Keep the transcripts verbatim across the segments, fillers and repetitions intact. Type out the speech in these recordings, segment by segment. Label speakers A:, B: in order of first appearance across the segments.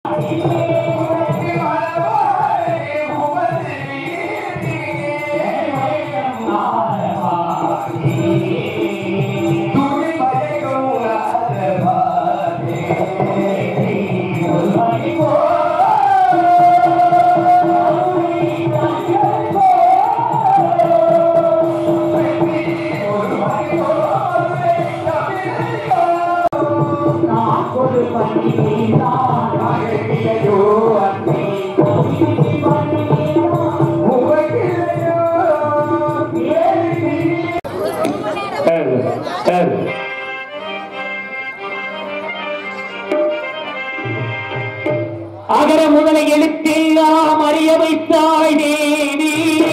A: அகர முதல எழுத்தெல்லாம் அறிய வைத்தாய் தேவி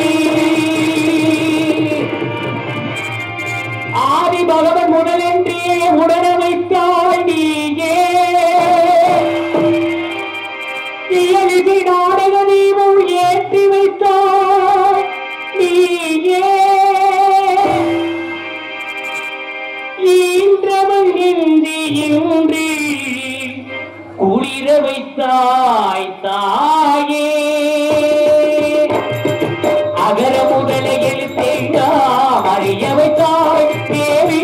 A: ஆதி பகவன் முதலென்றே உணர வைத்தாய் நீயே இயலிதி நாடக தீபம் ஏற்றி வைத்தாய் நீயே ஈன்றவன் இன்றி இன்றி குளிர வைத்தாய் தாயே அகர முதல எழுத்தெல்லாம் அறிய வைத்தாய் தேவி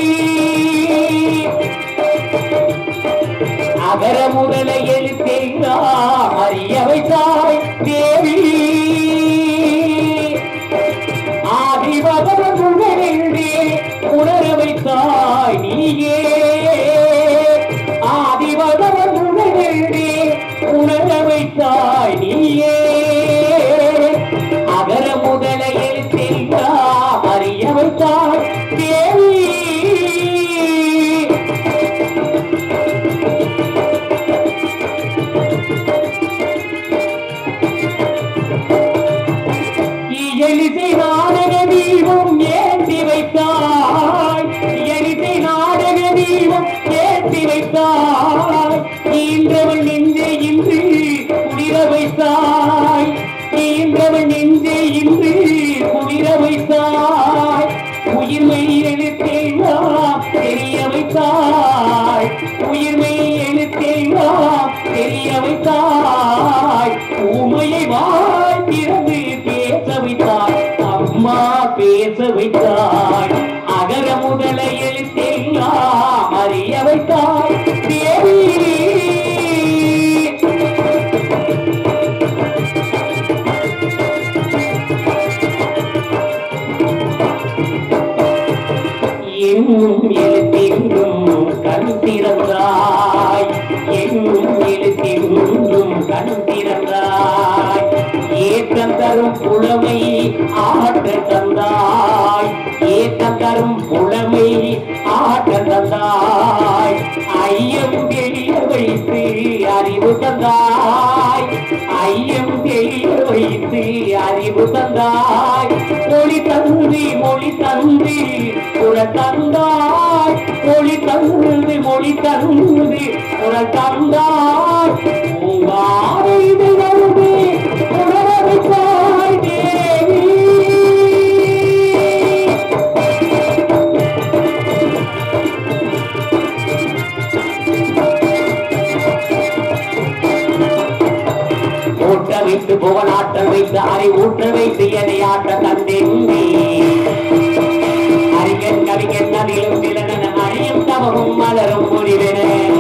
A: அகர முதல எழுத்தெல்லாம் அறிய வைத்தாய் தேவி ஆதி பகவன் முதலென்றே உணர வைத்தாய் நீயே ஆதி பகவன் முதலென்றே உணர வைத்தாய் நீயே அகர முதல எழுத்தெல்லாம் அறிய வைத்தாய் தேவி எழுதி நாடக தீபம் ஏற்றி வைத்தாய் எழுதி நாடக தீபம் ஏற்றி வைத்தாய் ஈன்றவள் நெஞ்சே இன்று குளிர வைத்தாய் ஈன்றவள் நெஞ்சே இன்று குளிர வைத்தாய் உயிர்மை எழுத்தெல்லாம் தெரிய வைத்தாய் உயிர்மை எழுத்தெல்லாம் தெரிய வைத்தாய் ஊமையை வாய் திறந்து பேச வைத்தாய் அம்மா பேச வைத்தாய் அகர முதல எழுத்தெல்லாம் அறிய வைத்தாய் தேவி என்னும் எழுத்தெங்கும் கண் திறந்தாய் என்னும் எழுத்தெங்கும் கண் திறந்தாய் ஏற்றம் தரும் புலமை ஆற்ற தந்தாய் ஏற்றம் தரும் புலமை ஆற்ற தந்தாய் ஐயம் தெளிய வைத்து அறிவு தந்தாய் ஐயம் தெளிய வைத்து அறிவு தந்தாய் மொழி தந்து மொழி தந்து புற தந்தாய் மொழி தந்து மொழி தந்து புற தந்தாய் உங்காரை வருது உணர வைத்தாய் தேவி ஊட்ட வைத்து புகழாற்றல் வைத்து அரை ஊட்ட வைத்து என்னை ஆட்ட தந்தேந்தி அறிஞன் கவிஞன் நதிலும் சிலன அறியும் தவமும் மலரும் முடிவென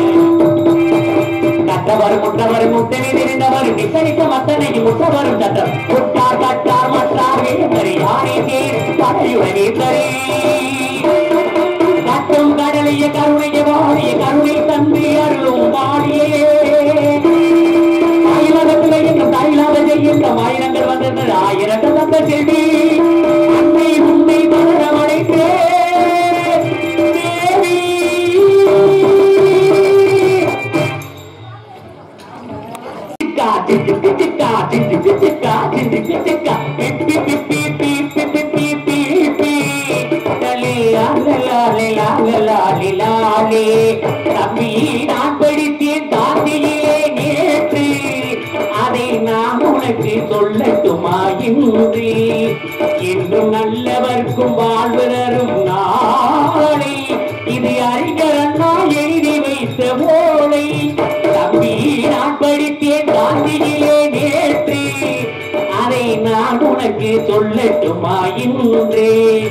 A: கற்றவர் முற்றவர் முட்டவி தெரிந்தவர் நிச்சயித்த மத்தனை முற்றவரும் சட்டம் முட்டார் கட்டார் மற்றார் வேந்தரி யானை தேர் படையுடனே தரே கட்டும் கடலைய கருணைய வாழிய கருணை தந்து அருளும் வாழியே ஆயிரத்திலே என்னும் தாயிலாத செய்கின்ற ஆயிரங்கள் வந்தது ஆயிரத்து வந்த செல்வி அன்னை உன்னை மரணமடைத்தே தேவி தம்பி நான் படித்தேன் தாந்தியிலே நேற்று அதை நான் உனக்கு சொல்லட்டுமா இன்று என்றும் நல்லவர்க்கும் வாழ்வு தரும் நாளை இது அறிஞர் அண்ணா எழுதி வைத்த ஓலை தம்பி நான் படி உனக்கு சொல்லட்டுமா இன்றே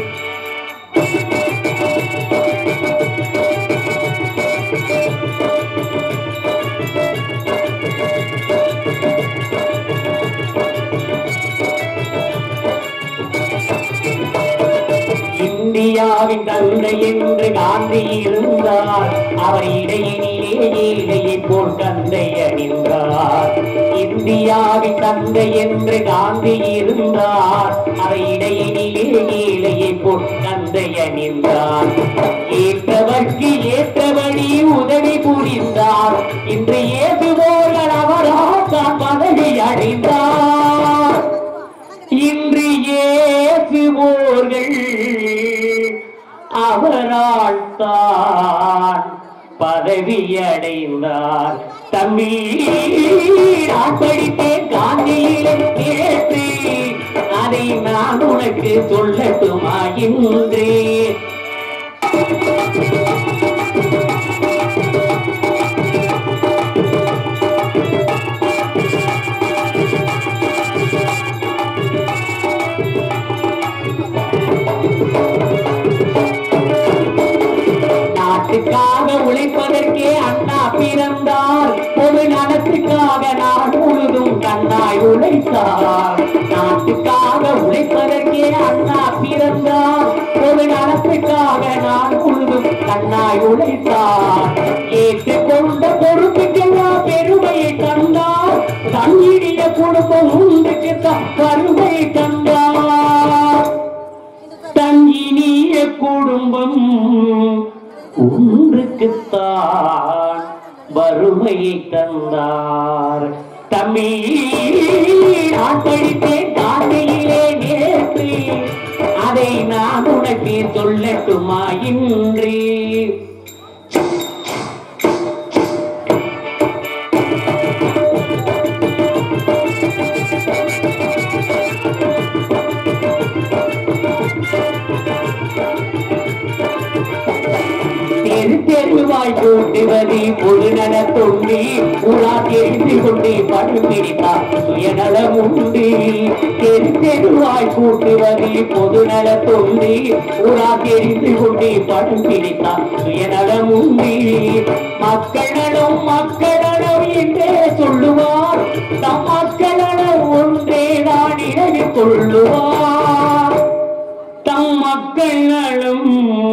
A: இந்தியாவின் தந்தை என்று காந்தி இருந்தார். அவர் இடையினிலே ஏழையை போல் தந்தை அணிந்தார். இந்தியாவின் தந்தை என்று காந்தி இருந்தார். அவர் இடையினிலே ஏழையை போல் தந்தை அணிந்தார். ஏற்றவர்க்கு ஏற்றபடி உதவி புரிந்தார். இன்று ஏசுவோர்கள் அவரால் தான் பதவி அடைந்தார். இன்று ஏசுவோர்கள் அவரால் தான் பதவி அடைந்தார். தம்பி நான் படித்தேன் காந்தியிலே கேட்டு அதை நான் உனக்கு சொல்லட்டுமா இன்றே நாட்டுக்காக உழைப்பதற்கே அண்ணா பிறந்தார். பொது நலத்துக்காக நாடு முழுதும் கண்ணாய் உழைத்தார். நாட்டுக்காக உழைப்பதற்கே அண்ணா பிறந்தார். பொது நலத்துக்காக நாடு முழுதும் கண்ணாய் உழைத்தார். ஏற்றுக்கொண்ட பொறுப்புக்கெல்லாம் பெருமையை தந்தார். தன்னிடைய குடும்பம் உண்டுக்கு கருமை தந்தார். தன் இனிய குடும்பம் ஒன்றுக்குத்தான் வறுமையை தந்தார். தம்பி நான் படித்தேன் காந்தியிலே நேற்று அதை நான் உனக்கு சொல்லட்டுமா இன்று தெருவாய் கூட்டுவது பொதுநல தொண்டு. உலா தெரிந்து கொண்டு படுபிடித்தார் சுயநலம் உண்டு. தெரு தெருவாய் கூட்டுவது பொதுநல தொண்டு. உலா தெரிந்து கொண்டு படுபிடித்தார் சுயநலம் உண்டு. மக்களனும் மக்களனும் என்றே சொல்லுவார். தம் மக்களனும் ஒன்றே தான் நினைவு கொள்ளுவார். தம் மக்களும்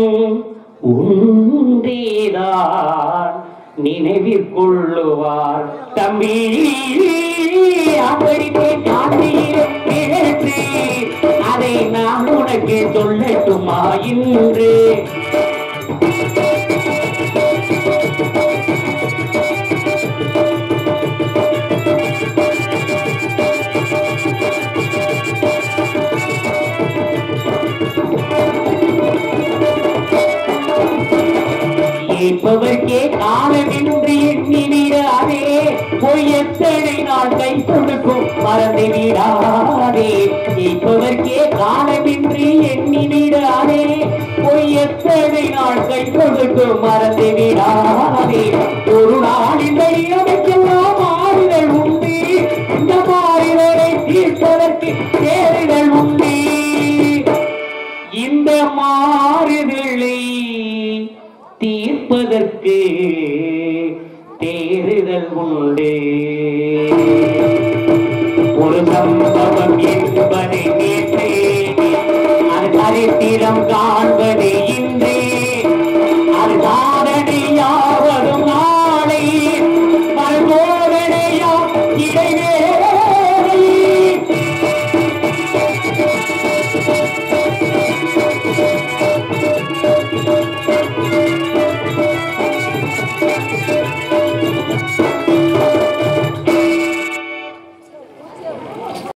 A: உண்டேதான் நினைவில் கொள்ளுவார். தம்பி அப்படிப்பே காந்தியிலே கேட்டு அதை நான் உனக்கு சொல்லட்டுமா இன்று கேட்பவர்க்கே காலமின்றி எண்ணி விடாதே. போய் எத்தனை நாள் கை கொடுக்கும் மறந்து விடாதே. கேட்பவர்க்கே காலமின்றி எண்ணி விடாதே. போய் எத்தனை நாள் கை கொடுக்கும் மறந்து விடாதே. ஒரு நாள் இந்த அமைச்சர்